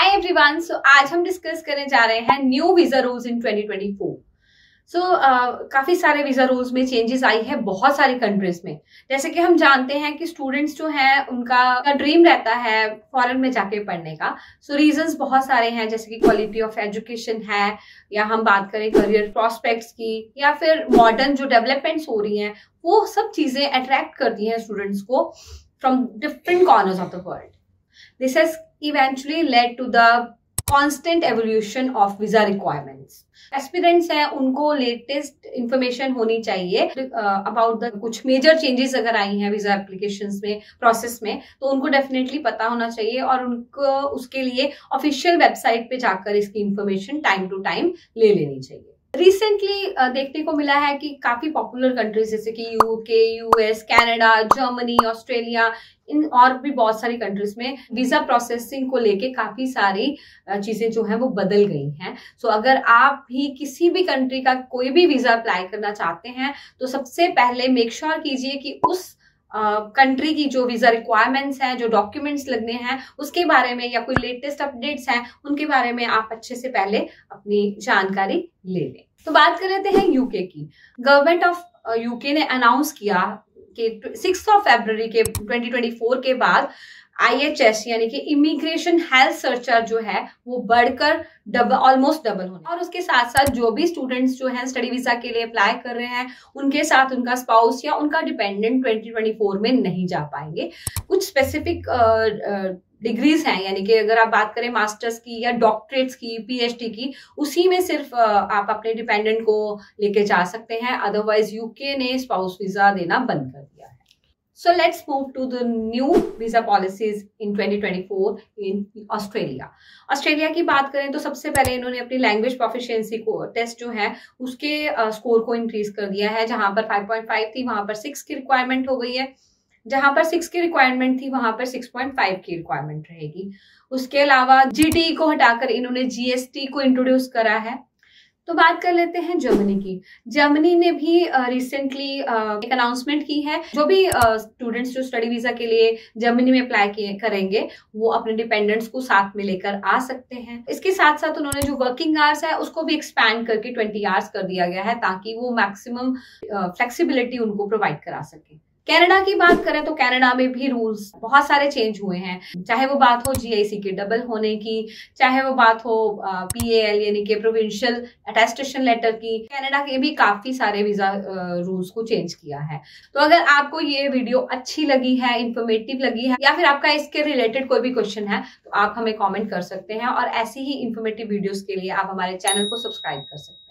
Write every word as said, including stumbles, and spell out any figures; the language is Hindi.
हाय एवरीवन, सो आज हम डिस्कस करने जा रहे हैं new visa rules in twenty twenty four. So काफी सारे वीजा रूल्स में चेंजेस आई है बहुत सारी कंट्रीज में। जैसे कि हम जानते हैं कि स्टूडेंट्स जो हैं उनका ड्रीम रहता है फॉरेन में जाके पढ़ने का। सो so, रीजंस बहुत सारे हैं, जैसे कि क्वालिटी ऑफ एजुकेशन है, या हम बात करें करियर प्रोस्पेक्ट्स की, या फिर मॉडर्न जो डेवलपमेंट्स हो रही हैं वो सब चीजें अट्रैक्ट करती हैं स्टूडेंट्स को from different corners of the world. This has eventually led to the constant evolution of visa requirements. Aspirants हैं उनको लेटेस्ट इंफॉर्मेशन होनी चाहिए अबाउट द कुछ मेजर चेंजेस अगर आई हैं वीजा एप्लीकेशंस में, प्रोसेस में, तो उनको डेफिनेटली पता होना चाहिए और उनको उसके लिए ऑफिशियल वेबसाइट पे जाकर इसकी इंफॉर्मेशन टाइम टू टाइम ले लेनी चाहिए। रिसेंटली uh, देखने को मिला है कि काफी पॉपुलर कंट्रीज जैसे कि UK, US, Canada, Germany, Australia, इन और भी बहुत सारी कंट्रीज में वीजा प्रोसेसिंग को लेके काफी सारी चीजें जो हैं वो बदल गई हैं। सो so, अगर आप भी किसी भी कंट्री का कोई भी वीजा अप्लाई करना चाहते हैं तो सबसे पहले मेक श्योर कीजिए कि उस कंट्री uh, की जो वीजा रिक्वायरमेंट्स हैं, जो डॉक्यूमेंट्स लगने हैं उसके बारे में, या कोई लेटेस्ट अपडेट्स हैं उनके बारे में आप अच्छे से पहले अपनी जानकारी ले लें। तो बात कर लेते हैं यूके की। गवर्नमेंट ऑफ यूके ने अनाउंस किया कि सिक्स ऑफ फरवरी के ट्वेंटी ट्वेंटी फोर के बाद आईएचएस यानी कि इमिग्रेशन हेल्थ सर्चर जो है वो बढ़कर डबल ऑलमोस्ट डबल होने, और उसके साथ साथ जो भी स्टूडेंट्स जो हैं स्टडी वीजा के लिए अप्लाई कर रहे हैं उनके साथ उनका स्पाउस या उनका डिपेंडेंट ट्वेंटी ट्वेंटी फोर में नहीं जा पाएंगे। कुछ स्पेसिफिक डिग्रीज हैं, यानी कि अगर आप बात करें मास्टर्स की या डॉक्टरेट्स की, पीएचडी की, उसी में सिर्फ आप अपने डिपेंडेंट को लेके जा सकते हैं। अदरवाइज यूके ने स्पाउस वीजा देना बंद कर दिया है। So let's move to the new visa policies in twenty twenty four in Australia. Australia की बात करें तो सबसे पहले इन्होंने अपनी लैंग्वेज प्रोफिशिएंसी को टेस्ट जो है उसके स्कोर uh, को इंक्रीज कर दिया है। जहां पर फाइव पॉइंट फाइव थी वहां पर सिक्स की रिक्वायरमेंट हो गई है, जहां पर सिक्स की रिक्वायरमेंट थी वहां पर सिक्स पॉइंट फाइव की रिक्वायरमेंट रहेगी। उसके अलावा जीटी को हटाकर इन्होंने जीएसटी को इंट्रोड्यूस करा है। तो बात कर लेते हैं जर्मनी की। जर्मनी ने भी रिसेंटली uh, uh, एक अनाउंसमेंट की है, जो भी स्टूडेंट्स uh, जो स्टडी वीजा के लिए जर्मनी में अप्लाई करेंगे वो अपने डिपेंडेंट्स को साथ में लेकर आ सकते हैं। इसके साथ साथ उन्होंने जो वर्किंग आवर्स है उसको भी एक्सपैंड करके ट्वेंटी आवर्स कर दिया गया है, ताकि वो मैक्सिमम फ्लेक्सिबिलिटी uh, उनको प्रोवाइड करा सके। कनाडा की बात करें तो कनाडा में भी रूल्स बहुत सारे चेंज हुए हैं, चाहे वो बात हो जीआईसी के डबल होने की, चाहे वो बात हो पीएएल यानी कि प्रोविंशियल अटेस्टेशन लेटर की। कनाडा के भी काफी सारे वीजा रूल्स को चेंज किया है। तो अगर आपको ये वीडियो अच्छी लगी है, इंफॉर्मेटिव लगी है, या फिर आपका इसके रिलेटेड कोई भी क्वेश्चन है तो आप हमें कॉमेंट कर सकते हैं, और ऐसी ही इंफॉर्मेटिव वीडियोज के लिए आप हमारे चैनल को सब्सक्राइब कर सकते हैं।